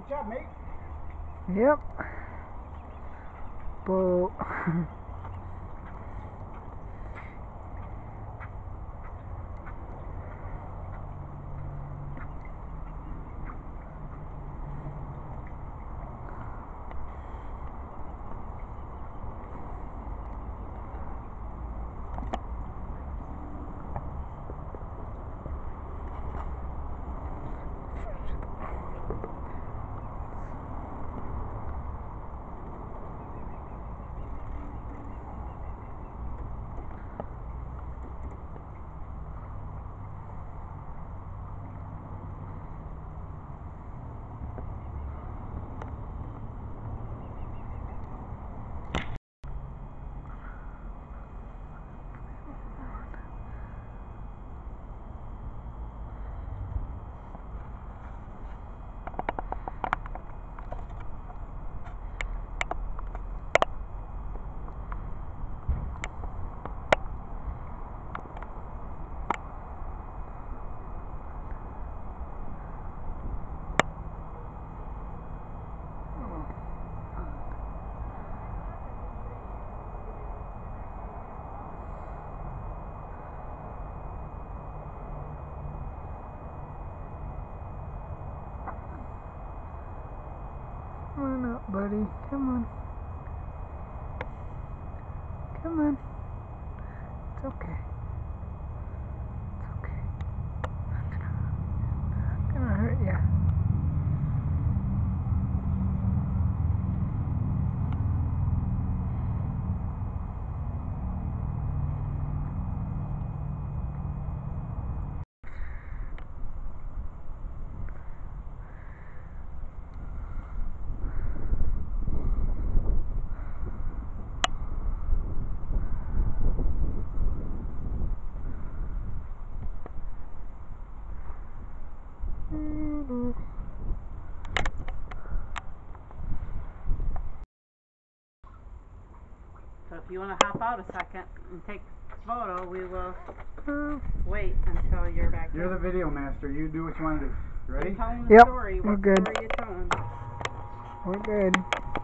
Good job, mate. Yep. But come on up, buddy. Come on. Come on. It's okay. It's okay. It's gonna hurt ya. So if you want to hop out a second and take a photo, we will wait until you're back. You're the video master. You do what you want to do. You ready? You're telling the story. We're What good. story are you telling? We're good.